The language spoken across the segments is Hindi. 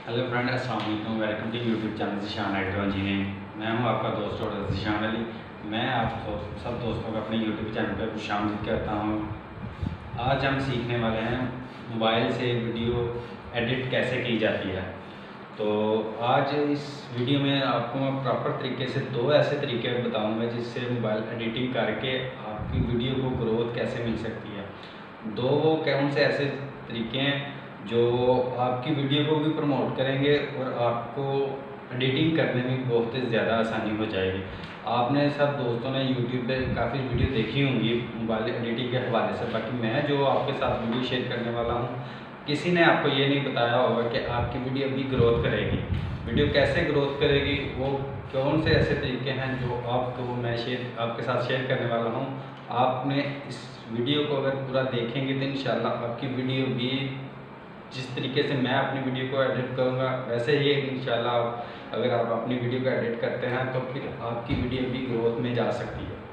हेलो फ्रेंड, अस्सलाम वालेकुम। Welcome to YouTube channel Zeeshan agro engineering. मैं हूं आपका दोस्त और ज़ीशान अली। मैं आप सब दोस्तों को अपने यूट्यूब चैनल पर खुशामदीद करता हूं। आज हम सीखने वाले हैं मोबाइल से वीडियो एडिट कैसे की जाती है। तो आज इस वीडियो में आपको मैं प्रॉपर तरीके से दो ऐसे तरीके बताऊंगा जिससे मोबाइल एडिटिंग करके आपकी वीडियो को ग्रोथ कैसे मिल सकती है। दो वो कौन से ऐसे तरीके हैं जो आपकी वीडियो को भी प्रमोट करेंगे और आपको एडिटिंग करने में बहुत ही ज़्यादा आसानी हो जाएगी। आपने सब दोस्तों ने यूट्यूब पे काफ़ी वीडियो देखी होंगी मोबाइल एडिटिंग के हवाले से। बाकी मैं जो आपके साथ वीडियो शेयर करने वाला हूँ, किसी ने आपको ये नहीं बताया होगा कि आपकी वीडियो भी ग्रोथ करेगी। वीडियो कैसे ग्रोथ करेगी, वो कौन से ऐसे तरीके हैं जो आपको मैं आपके साथ शेयर करने वाला हूँ। आपने इस वीडियो को अगर पूरा देखेंगे तो इंशाल्लाह आपकी वीडियो भी जिस तरीके से मैं अपनी वीडियो को एडिट करूँगा वैसे ही इंशाल्लाह अगर आप अपनी वीडियो को एडिट करते हैं तो फिर आपकी वीडियो भी ग्रोथ में जा सकती है।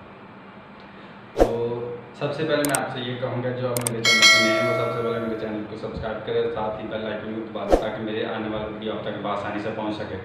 तो सबसे पहले मैं आपसे ये कहूँगा, जो आप मेरे चैनल पर नए हैं वो सबसे पहले मेरे चैनल को सब्सक्राइब करें, साथ ही बेल आइकन को दबा दें ताकि मेरे आने वाली वीडियो आप तक आसानी से पहुँच सके।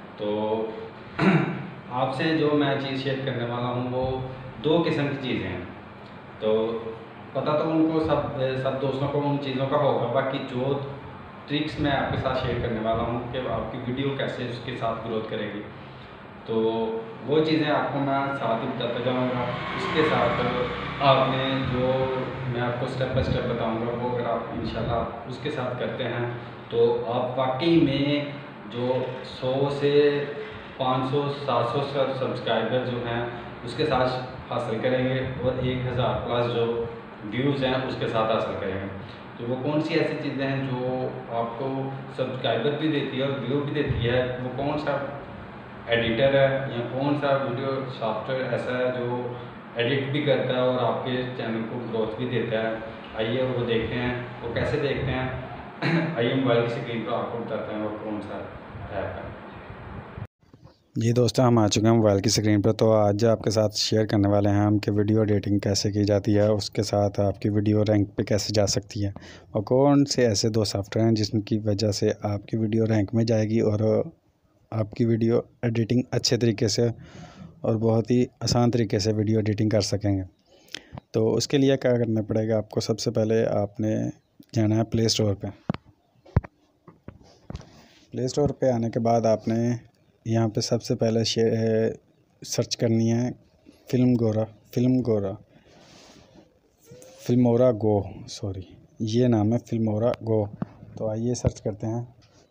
तो आपसे जो मैं चीज़ शेयर करने वाला हूँ वो दो किस्म की चीज़ें हैं। तो पता तो उनको सब दोस्तों को उन चीज़ों का होगा, बाकी जो ट्रिक्स मैं आपके साथ शेयर करने वाला हूँ कि आपकी वीडियो कैसे उसके साथ ग्रोथ करेगी, तो वो चीज़ें आपको मैं साथ ही बताता जाऊँगा। इसके साथ आपने जो मैं आपको स्टेप बाय स्टेप बताऊँगा वो अगर आप इंशाल्लाह उसके साथ करते हैं तो आप वाकई में जो 100 से 500 700 सब्सक्राइबर जो हैं उसके साथ हासिल करेंगे और 1000 प्लस जो व्यूज़ हैं उसके साथ हासिल करेंगे। तो वो कौन सी ऐसी चीज़ें हैं जो आपको सब्सक्राइबर भी देती है और व्यू भी देती है, वो कौन सा एडिटर है या कौन सा वीडियो सॉफ्टवेयर ऐसा है जो एडिट भी करता है और आपके चैनल को ग्रोथ भी देता है। आइए वो देखते हैं, वो कैसे देखते हैं। आइए मोबाइल की स्क्रीन पर आपको बताते हैं वो कौन सा ऐप है। जी दोस्तों, हम आ चुके हैं मोबाइल की स्क्रीन पर। तो आज आपके साथ शेयर करने वाले हैं हम कि वीडियो एडिटिंग कैसे की जाती है, उसके साथ आपकी वीडियो रैंक पे कैसे जा सकती है और कौन से ऐसे दो सॉफ्टवेयर हैं जिनकी वजह से आपकी वीडियो रैंक में जाएगी और आपकी वीडियो एडिटिंग अच्छे तरीके से और बहुत ही आसान तरीके से वीडियो एडिटिंग कर सकेंगे। तो उसके लिए क्या करना पड़ेगा आपको, सबसे पहले आपने जाना है प्ले स्टोर पर। प्ले स्टोर पर आने के बाद आपने यहाँ पे सबसे पहले सर्च करनी है फिल्मोरा गो, सॉरी ये नाम है फिल्मोरा गो। तो आइए सर्च करते हैं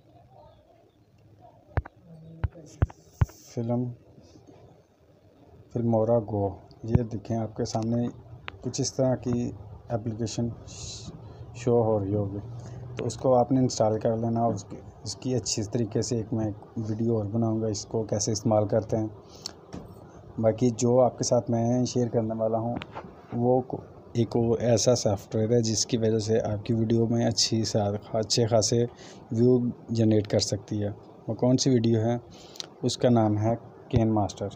फिल्मोरा गो। ये देखें आपके सामने कुछ इस तरह की एप्लीकेशन शो हो रही होगी। तो उसको आपने इंस्टॉल कर लेना और इसकी अच्छी तरीके से मैं एक वीडियो और बनाऊंगा इसको कैसे इस्तेमाल करते हैं। बाकी जो आपके साथ मैं शेयर करने वाला हूँ वो एक ऐसा सॉफ्टवेयर है जिसकी वजह से आपकी वीडियो में अच्छे खासे व्यू जनरेट कर सकती है। वो कौन सी वीडियो है, उसका नाम है केन मास्टर।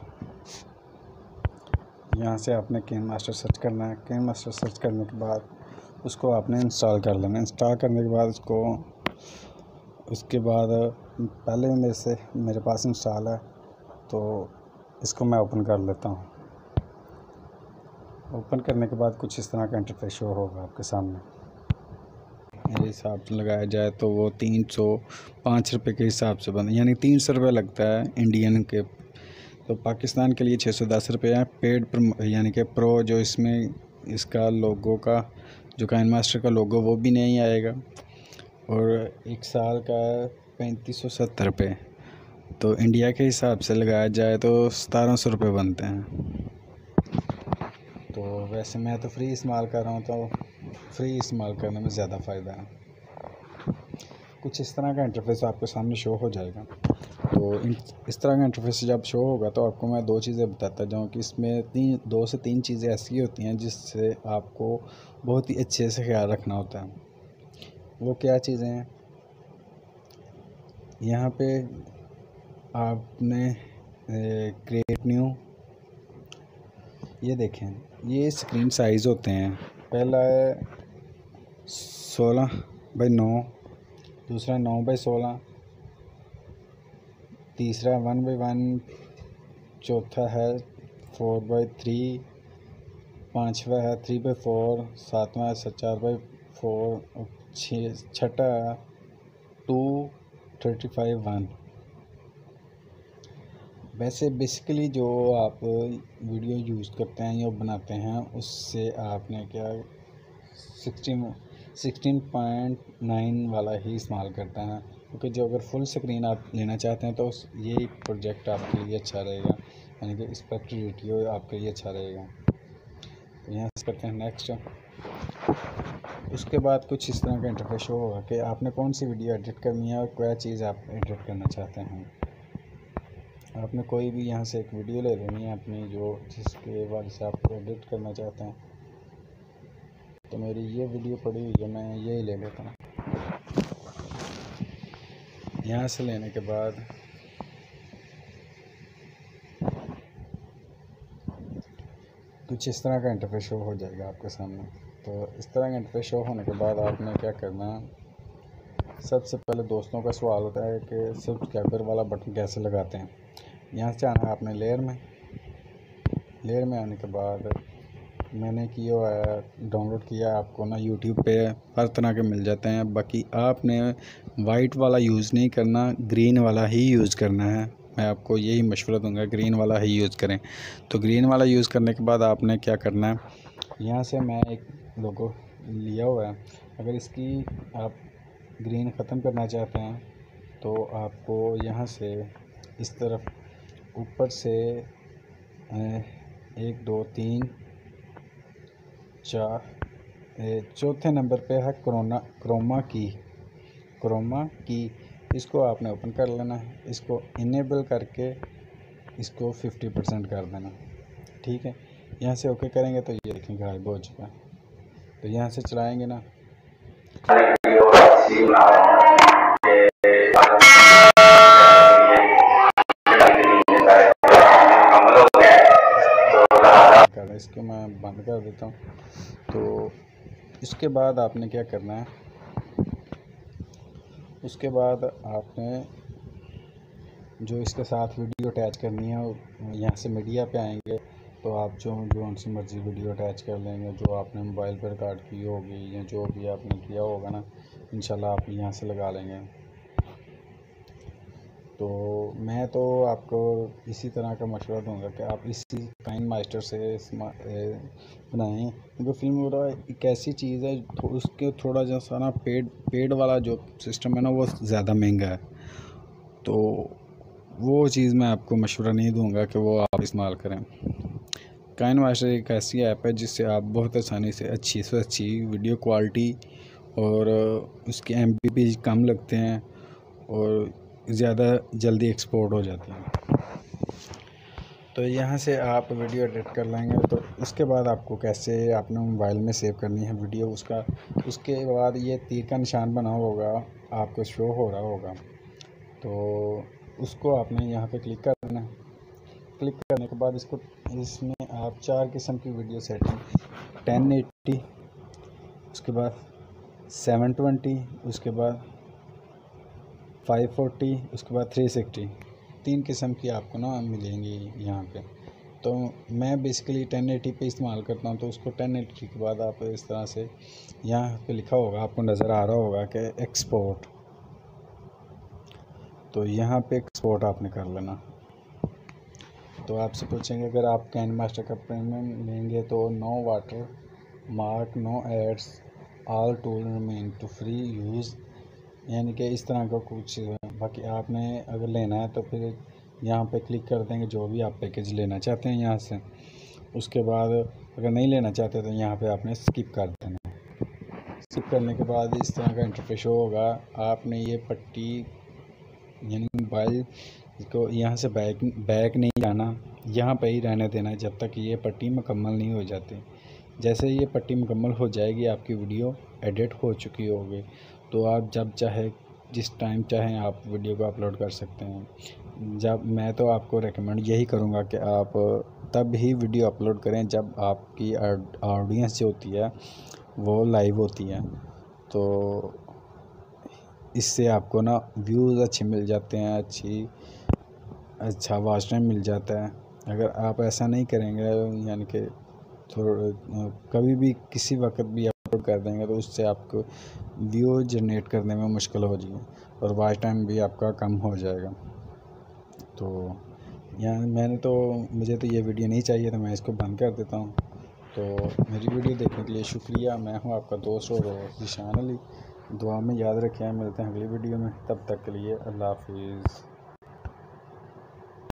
यहाँ से आपने केन मास्टर सर्च करना है। केन मास्टर सर्च करने के बाद उसको आपने इंस्टॉल कर लेना। इंस्टॉल करने के बाद उसके बाद पहले मेरे पास इंस्टॉल है तो इसको मैं ओपन कर लेता हूँ। ओपन करने के बाद कुछ इस तरह का इंटरफेस शो होगा आपके सामने। मेरे हिसाब से लगाया जाए तो वो 305 रुपये के हिसाब से बना, यानी 300 रुपये लगता है इंडियन के। तो पाकिस्तान के लिए 610 रुपये है। पेड यानी कि प्रो जो इसमें इसका लोगो का जो काइन मास्टर का लोगो वो भी नहीं आएगा और एक साल का 3570 रुपये। तो इंडिया के हिसाब से लगाया जाए तो 1700 रुपये बनते हैं। तो वैसे मैं तो फ्री इस्तेमाल कर रहा हूँ, तो फ्री इस्तेमाल करने में ज़्यादा फ़ायदा है। कुछ इस तरह का इंटरफेस आपके सामने शो हो जाएगा। तो इस तरह का इंटरफेस जब शो होगा तो आपको मैं दो चीज़ें बताता जाऊँ कि इसमें 2 से 3 चीज़ें ऐसी होती हैं जिससे आपको बहुत ही अच्छे से ख्याल रखना होता है। वो क्या चीज़ें हैं, यहाँ पे आपने क्रिएट न्यू, ये देखें ये स्क्रीन साइज़ होते हैं। पहला है 16 बाई 9, दूसरा 9 बाई 16, तीसरा 1/1, चौथा है 4/3, पाँचवा है 3/4, सातवां है 4/4, छठा 2/35/1। वैसे बेसिकली जो आप वीडियो यूज़ करते हैं या बनाते हैं उससे आपने क्या 16.9 वाला ही इस्तेमाल करते हैं, क्योंकि जो अगर फुल स्क्रीन आप लेना चाहते हैं तो यही प्रोजेक्ट आपके लिए अच्छा रहेगा, यानी कि एस्पेक्ट रेशियो आपके लिए अच्छा रहेगा। तो यहाँ से करते हैं नेक्स्ट। उसके बाद कुछ इस तरह का इंटरफेस होगा कि आपने कौन सी वीडियो एडिट करनी है और क्या चीज़ आप एडिट करना चाहते हैं। आपने कोई भी यहाँ से एक वीडियो ले लेनी है अपनी, जो जिसके बाद से आप एडिट करना चाहते हैं। तो मेरी ये वीडियो पड़ी हुई है, मैं यही ले लेता हूँ। यहाँ से लेने के बाद कुछ इस तरह का इंटरफेस शो हो जाएगा आपके सामने। तो इस तरह का इंटरफेस शो होने के बाद आपने क्या करना है, सबसे पहले दोस्तों का सवाल होता है कि सब्सक्राइबर वाला बटन कैसे लगाते हैं। यहाँ से आना है आपने लेयर में आने के बाद मैंने किया है डाउनलोड किया, आपको ना यूट्यूब पे हर तरह के मिल जाते हैं। बाकी आपने वाइट वाला यूज़ नहीं करना, ग्रीन वाला ही यूज़ करना है। मैं आपको यही मशवरा दूंगा, ग्रीन वाला ही यूज़ करें। तो ग्रीन वाला यूज़ करने के बाद आपने क्या करना है, यहाँ से मैं एक लोगो लिया हुआ है। अगर इसकी आप ग्रीन ख़त्म करना चाहते हैं तो आपको यहाँ से इस तरफ ऊपर से 1 2 3 4 चौथे नंबर पे है क्रोमा की। इसको आपने ओपन कर लेना है, इसको इनेबल करके इसको 50% कर देना। ठीक है, यहाँ से ओके करेंगे तो ये देखेंगे गायब हो चुका है। तो यहाँ से चलाएंगे ना, इसको मैं बंद कर देता हूँ। तो इसके बाद आपने क्या करना है, उसके बाद आपने जो इसके साथ वीडियो अटैच करनी है, यहाँ से मीडिया पे आएंगे तो आप जो उनसे मर्ज़ी वीडियो अटैच कर लेंगे, जो आपने मोबाइल पर रिकॉर्ड की होगी या जो भी आपने किया होगा ना, इंशाल्लाह आप यहाँ से लगा लेंगे। तो मैं तो आपको इसी तरह का मशवरा दूंगा कि आप इसी काइनमास्टर से बनाएं, क्योंकि फिल्मोरा एक ऐसी चीज़ है तो उसके थोड़ा जैसा ना पेड वाला जो सिस्टम है ना वो ज़्यादा महंगा है। तो वो चीज़ मैं आपको मशवरा नहीं दूंगा कि वो आप इस्तेमाल करें। काइनमास्टर एक ऐसी ऐप है जिससे आप बहुत आसानी से अच्छी से अच्छी वीडियो क्वालिटी और उसके MB कम लगते हैं और ज़्यादा जल्दी एक्सपोर्ट हो जाती है। तो यहाँ से आप वीडियो एडिट कर लेंगे। तो उसके बाद आपको कैसे अपने मोबाइल में सेव करनी है वीडियो, उसके बाद ये तीर का निशान बना होगा, आपको शो हो रहा होगा। तो उसको आपने यहाँ पे क्लिक कर देना। क्लिक करने के बाद इसमें आप 4 किस्म की वीडियो सेटिंग, 1080, उसके बाद 720, उसके बाद 540, उसके बाद 360, 3 किस्म की आपको ना मिलेंगी यहाँ पे। तो मैं बेसिकली 1080 पे इस्तेमाल करता हूँ। तो उसको 1080 के बाद आप इस तरह से यहाँ पे लिखा होगा, आपको नज़र आ रहा होगा कि एक्सपोर्ट। तो यहाँ पे एक्सपोर्ट आपने कर लेना। तो आपसे पूछेंगे अगर आप काइनमास्टर का प्रीमियम लेंगे तो no water mark, no ads, all tool remain to free use, यानी कि इस तरह का कुछ। बाकी आपने अगर लेना है तो फिर यहाँ पे क्लिक कर देंगे जो भी आप पैकेज लेना चाहते हैं यहाँ से। उसके बाद अगर नहीं लेना चाहते तो यहाँ पे आपने स्किप कर देना। स्किप करने के बाद इस तरह का इंटरफेस होगा। आपने ये पट्टी यानी मोबाइल को यहाँ से बैक नहीं जाना, यहाँ पे ही रहने देना है जब तक ये पट्टी मुकम्मल नहीं हो जाती। जैसे ये पट्टी मुकम्मल हो जाएगी, आपकी वीडियो एडिट हो चुकी होगी, तो आप जब चाहे जिस टाइम चाहें आप वीडियो को अपलोड कर सकते हैं। मैं तो आपको रेकमेंड यही करूँगा कि आप तब ही वीडियो अपलोड करें जब आपकी ऑडियंस जो होती है वो लाइव होती है। तो इससे आपको ना व्यूज़ अच्छे मिल जाते हैं, अच्छी अच्छा वॉच टाइम मिल जाता है। अगर आप ऐसा नहीं करेंगे यानी कि थोड़ा कभी भी किसी वक्त भी अपलोड कर देंगे तो उससे आपको व्यू जनरेट करने में मुश्किल हो जाएगी और वॉच टाइम भी आपका कम हो जाएगा। तो मुझे तो ये वीडियो नहीं चाहिए तो मैं इसको बंद कर देता हूँ। तो मेरी वीडियो देखने के लिए शुक्रिया। मैं हूँ आपका दोस्त और ज़ीशान अली। दुआ में याद रखें, मिलते हैं अगली वीडियो में। तब तक के लिए अल्लाह हाफिज़।